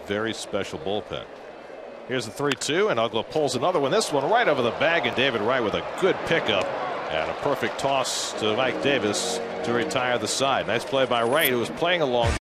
very special bullpen. Here's the 3-2, and Uggla pulls another one. This one right over the bag, and David Wright with a good pickup and a perfect toss to Mike Davis to retire the side. Nice play by Wright, who was playing along.